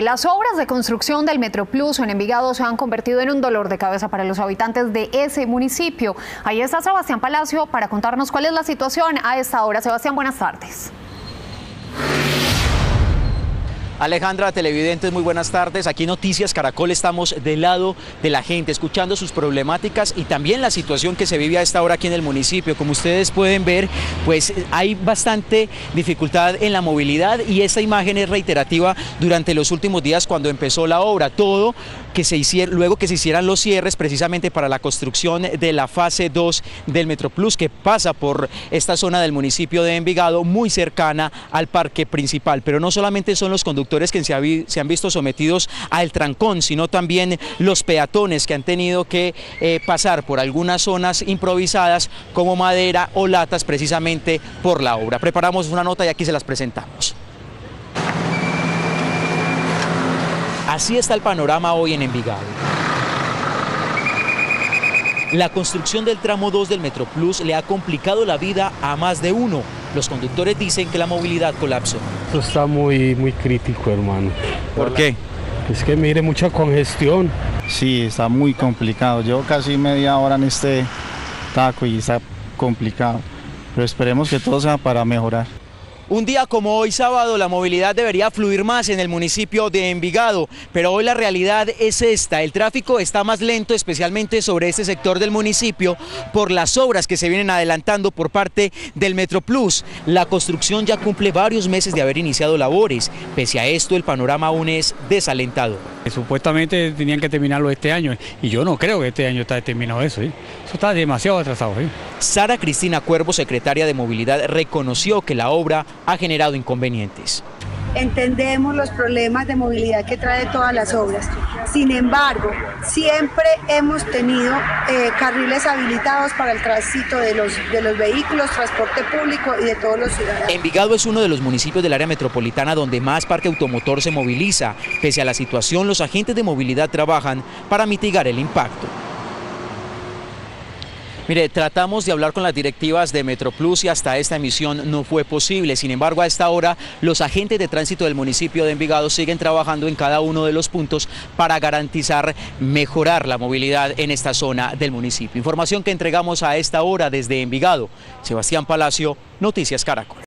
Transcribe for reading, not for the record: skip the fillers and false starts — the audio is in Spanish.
Las obras de construcción del Metroplus en Envigado se han convertido en un dolor de cabeza para los habitantes de ese municipio. Ahí está Sebastián Palacio para contarnos cuál es la situación a esta hora. Sebastián, buenas tardes. Alejandra, televidentes, muy buenas tardes. Aquí Noticias Caracol estamos del lado de la gente, escuchando sus problemáticas y también la situación que se vive a esta hora aquí en el municipio. Como ustedes pueden ver, pues hay bastante dificultad en la movilidad y esta imagen es reiterativa durante los últimos días cuando empezó la obra. Todo que se hiciera, luego que se hicieran los cierres precisamente para la construcción de la fase 2 del Metroplus que pasa por esta zona del municipio de Envigado, muy cercana al parque principal. Pero no solamente son los conductores que se han visto sometidos al trancón, sino también los peatones que han tenido que pasar por algunas zonas improvisadas como madera o latas precisamente por la obra. Preparamos una nota y aquí se las presentamos. Así está el panorama hoy en Envigado. La construcción del tramo 2 del Metroplus le ha complicado la vida a más de uno. Los conductores dicen que la movilidad colapsó. Esto está muy crítico, hermano. ¿Por qué? Es que mire, mucha congestión. Sí, está muy complicado. Llevo casi media hora en este taco y está complicado. Pero esperemos que todo sea para mejorar. Un día como hoy sábado la movilidad debería fluir más en el municipio de Envigado, pero hoy la realidad es esta: el tráfico está más lento, especialmente sobre este sector del municipio, por las obras que se vienen adelantando por parte del Metroplus. La construcción ya cumple varios meses de haber iniciado labores. Pese a esto, el panorama aún es desalentador. Supuestamente tenían que terminarlo este año y yo no creo que este año está terminado eso. Eso está demasiado atrasado. Sara Cristina Cuervo, secretaria de Movilidad, reconoció que la obra ha generado inconvenientes. Entendemos los problemas de movilidad que trae todas las obras. Sin embargo, siempre hemos tenido carriles habilitados para el tránsito de los vehículos, transporte público y de todos los ciudadanos. Envigado es uno de los municipios del área metropolitana donde más parque automotor se moviliza. Pese a la situación, los agentes de movilidad trabajan para mitigar el impacto. Mire, tratamos de hablar con las directivas de Metroplus y hasta esta emisión no fue posible. Sin embargo, a esta hora los agentes de tránsito del municipio de Envigado siguen trabajando en cada uno de los puntos para garantizar mejorar la movilidad en esta zona del municipio. Información que entregamos a esta hora desde Envigado. Sebastián Palacio, Noticias Caracol.